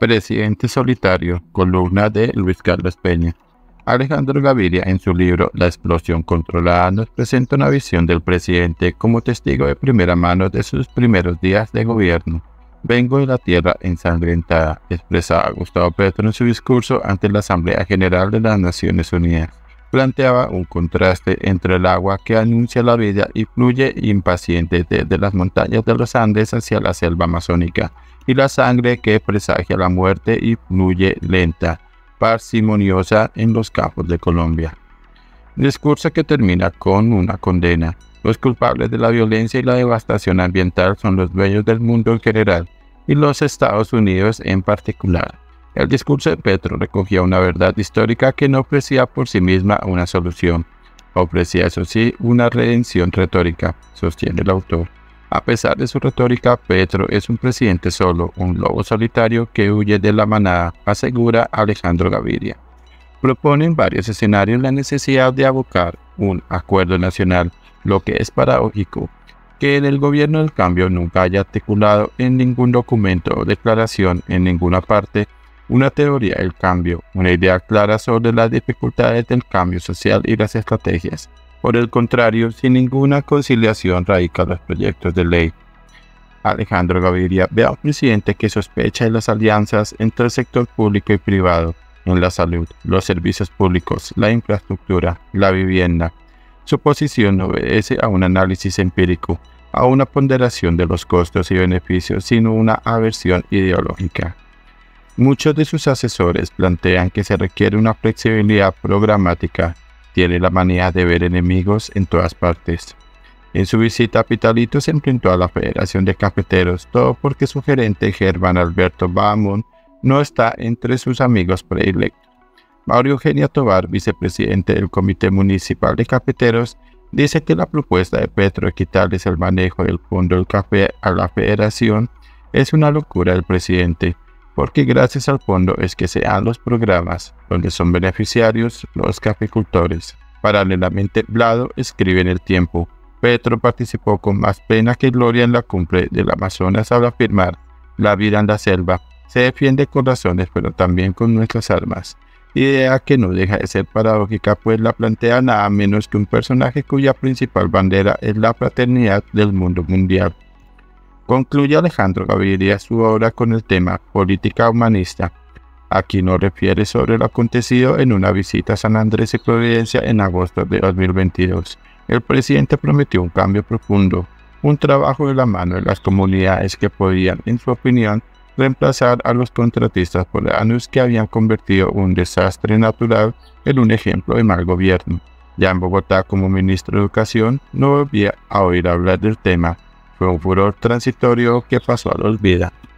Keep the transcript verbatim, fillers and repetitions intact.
Presidente solitario, columna de Luis Carlos Peña. Alejandro Gaviria, en su libro La explosión controlada, nos presenta una visión del presidente como testigo de primera mano de sus primeros días de gobierno. Vengo de la tierra ensangrentada, expresaba Gustavo Petro en su discurso ante la Asamblea General de las Naciones Unidas. Planteaba un contraste entre el agua que anuncia la vida y fluye impaciente desde las montañas de los Andes hacia la selva amazónica, y la sangre que presagia la muerte y fluye lenta, parsimoniosa en los campos de Colombia. Discurso que termina con una condena. Los culpables de la violencia y la devastación ambiental son los dueños del mundo en general y los Estados Unidos en particular. El discurso de Petro recogía una verdad histórica que no ofrecía por sí misma una solución. Ofrecía, eso sí, una redención retórica, sostiene el autor. A pesar de su retórica, Petro es un presidente solo, un lobo solitario que huye de la manada, asegura Alejandro Gaviria. Propone en varios escenarios la necesidad de abocar un acuerdo nacional, lo que es paradójico, que en el gobierno del cambio nunca haya articulado en ningún documento o declaración en ninguna parte una teoría del cambio, una idea clara sobre las dificultades del cambio social y las estrategias. Por el contrario, sin ninguna conciliación radica los proyectos de ley. Alejandro Gaviria ve a un presidente que sospecha de las alianzas entre el sector público y privado en la salud, los servicios públicos, la infraestructura, la vivienda. Su posición no obedece a un análisis empírico, a una ponderación de los costos y beneficios, sino una aversión ideológica. Muchos de sus asesores plantean que se requiere una flexibilidad programática. Tiene la manía de ver enemigos en todas partes. En su visita a Pitalito se enfrentó a la Federación de Cafeteros, todo porque su gerente Germán Alberto Bahamón no está entre sus amigos predilectos. María Eugenia Tovar, vicepresidente del Comité Municipal de Cafeteros, dice que la propuesta de Petro de quitarles el manejo del Fondo del Café a la Federación es una locura del presidente, porque gracias al fondo es que se dan los programas donde son beneficiarios los caficultores. Paralelamente, Blado escribe en El Tiempo: Petro participó con más pena que gloria en la cumbre del Amazonas al afirmar: la vida en la selva se defiende con razones pero también con nuestras armas. Idea que no deja de ser paradójica, pues la plantea nada menos que un personaje cuya principal bandera es la fraternidad del mundo mundial. Concluye Alejandro Gaviria su obra con el tema política humanista. Aquí nos refiere sobre lo acontecido en una visita a San Andrés y Providencia en agosto de dos mil veintidós. El presidente prometió un cambio profundo, un trabajo de la mano de las comunidades que podían, en su opinión, reemplazar a los contratistas foráneos que habían convertido un desastre natural en un ejemplo de mal gobierno. Ya en Bogotá, como ministro de Educación, no volvía a oír hablar del tema. Fue un furor transitorio que pasó al olvido.